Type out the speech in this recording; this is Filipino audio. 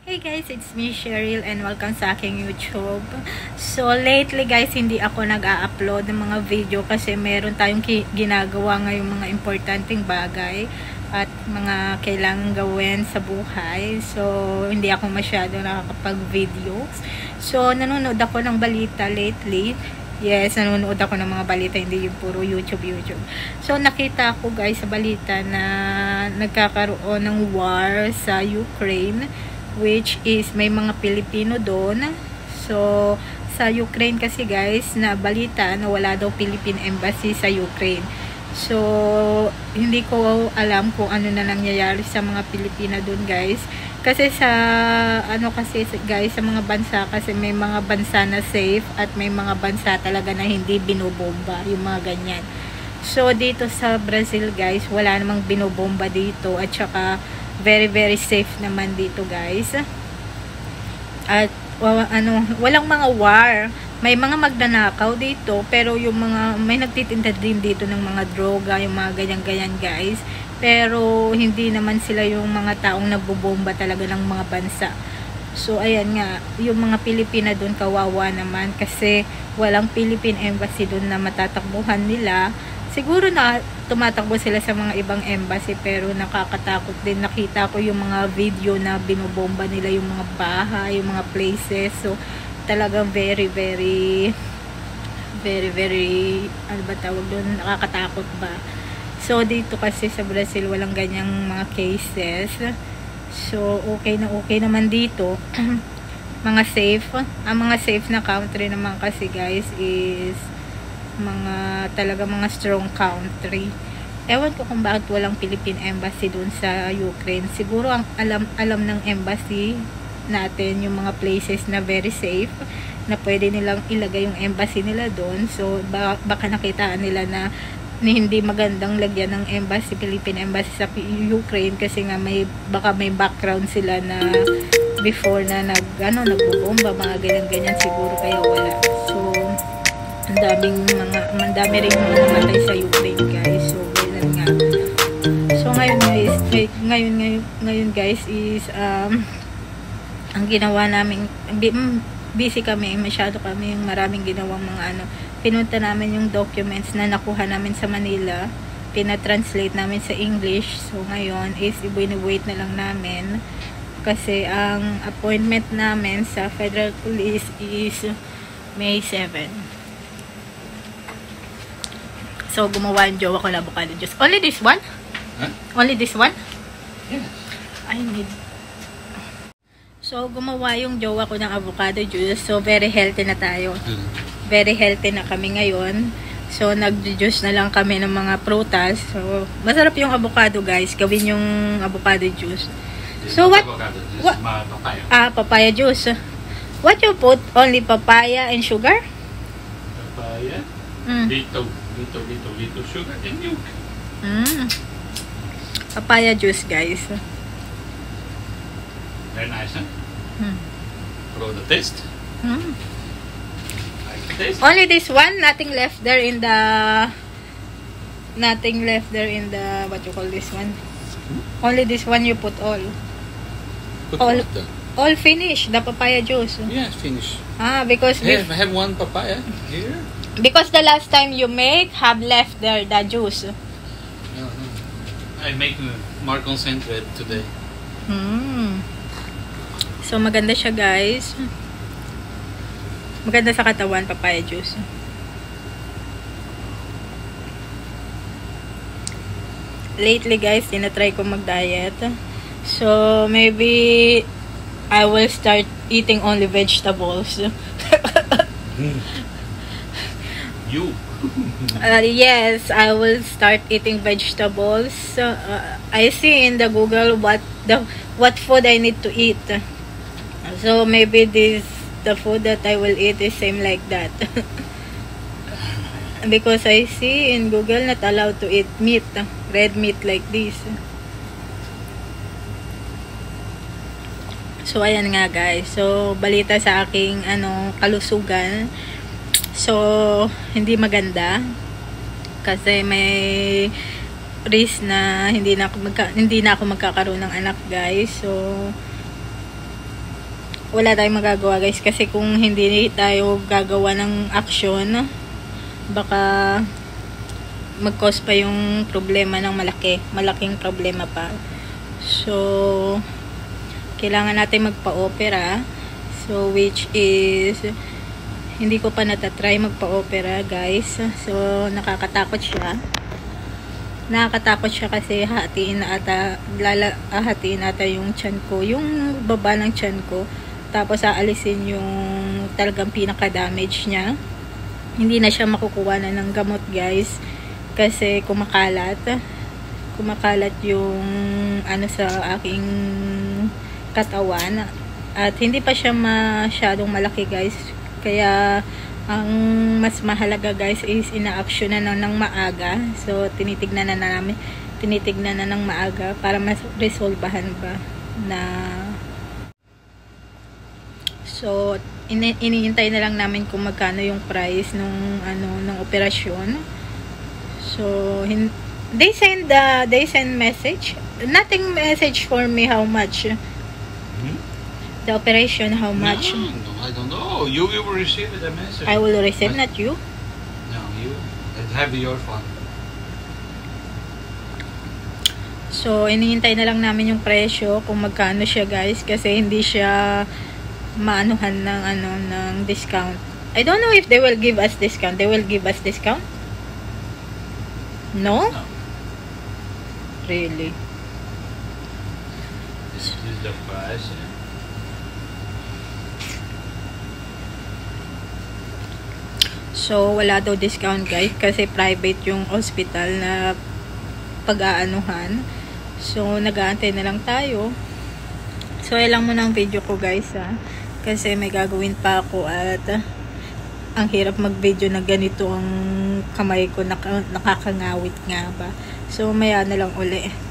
Hey guys, it's me Cheryl and welcome sa aking YouTube. So lately guys, hindi ako nag-a-upload ng mga video kasi meron tayong ginagawa ngayong mga importanteng bagay at mga kailangan gawin sa buhay. So hindi ako masyado nakakapag-videos. So nanonood ako ng balita lately. Yes, nanonood ako ng mga balita, hindi yung puro YouTube. So nakita ko guys sa balita na nagkakaroon ng war sa Ukraine, which is may mga Pilipino doon. So sa Ukraine kasi guys, na balita na wala daw Philippine Embassy sa Ukraine. So hindi ko alam kung ano na nangyayari sa mga Pilipina doon guys. Kasi sa guys, sa mga bansa kasi may mga bansa na safe at may mga bansa talaga na hindi binobomba, yung mga ganyan. So dito sa Brazil guys, wala namang binobomba dito at saka very safe naman dito guys. At walang mga war. May mga magnanakaw dito, pero yung mga may nagtitinda din dito ng mga droga, yung mga ganyan guys. Pero hindi naman sila yung mga taong nagbobomba talaga ng mga bansa. So ayan nga, yung mga Pilipina doon kawawa naman kasi walang Philippine Embassy doon na matatakbuhan nila. Siguro na tumatakbo sila sa mga ibang embassy, pero nakakatakot din. Nakita ko yung mga video na binobomba nila yung mga bahay, yung mga places. So talagang very ano ba tawag doon, nakakatakot ba. So dito kasi sa Brazil walang ganyang mga cases. So okay naman dito. Mga safe, ang mga safe na country naman kasi guys is talaga mga strong country. Ewan ko kung bakit walang Philippine Embassy doon sa Ukraine. Siguro ang alam ng embassy natin yung mga places na very safe, na pwede nilang ilagay yung embassy nila doon. So baka nakitaan nila na hindi magandang lagyan ng embassy, Philippine Embassy sa Ukraine kasi nga baka may background sila na before na nagbobomba, mga ganyan siguro, kaya wala. So ang dami ring mga namatay sa Ukraine guys. So ganyan nga. So ngayon guys is ang ginawa namin, busy kami, masyado kami, maraming ginawang mga pinunta namin yung documents na nakuha namin sa Manila, pinatranslate namin sa English. So ngayon is i-wait na lang namin kasi ang appointment namin sa Federal Police is May 7. So gumawa yung jowa ko na avocado juice. Only this one? Huh? Only this one? Yeah. I need. So gumawa yung jowa ko ng avocado juice. So very healthy na tayo. Very healthy na kami ngayon. So nag-juice na lang kami ng mga prutas. So masarap yung avocado guys. Gawin yung avocado juice. So what? Papaya. Papaya juice. What you put? Only papaya and sugar? Papaya. Little sugar and milk. Papaya juice guys. Very nice, huh? For the taste. Only this one, nothing left there in the what you call this one. Only this one you put all. All finished, the papaya juice. Yeah, finished. Because I have one papaya here. Because the last time you make have left there the juice. I make more concentrate today. So maganda siya guys. Maganda sa katawan, papaya juice. Lately guys, tinatry ko mag-diet. So maybe I will start eating only vegetables. You? Yes, I will start eating vegetables. I see in the Google what food I need to eat. So maybe the food that I will eat is same like that. Because I see in Google not allowed to eat meat, red meat like this. So ayan nga guys. So balita sa aking kalusugan. So hindi maganda kasi may risk na hindi na ako magkakaroon ng anak guys. So wala tayong magagawa guys, kasi kung hindi tayo gagawa ng action, baka mag-cause pa yung problema ng malaking problema pa. So kailangan natin magpa-opera, so which is hindi ko pa natatry magpa-opera guys. So nakakatakot siya kasi hahatiin ata yung tiyan ko, yung baba ng tiyan ko, tapos aalisin yung talagang pinaka-damage niya. Hindi na siya makukuha na ng gamot guys, kasi kumakalat yung ano sa aking katawan, at hindi pa siya masyadong malaki guys, kaya ang mas mahalaga guys is ina-action na ng maaga. So tinitignan na ng maaga para mas resolbahan ba na. So iniintay na lang namin kung magkano yung price nung operasyon. So they send message, nothing message for me how much the operation, how much. No, I don't know. You will receive the message. I will receive, not you. No, you. It have your fund. So iniintay na lang namin yung presyo kung magkano siya guys, kasi hindi siya maanuhan ng discount. I don't know if they will give us discount. They will give us discount? No? No. Really? This is the price. Yeah. So wala daw discount guys, kasi private yung hospital na pag-aanuhan. So nag-aantay na lang tayo. So ilang muna ang video ko guys kasi may gagawin pa ako, at ang hirap mag-video na ganito ang kamay ko, nakakangawit nga ba. So maya na lang uli.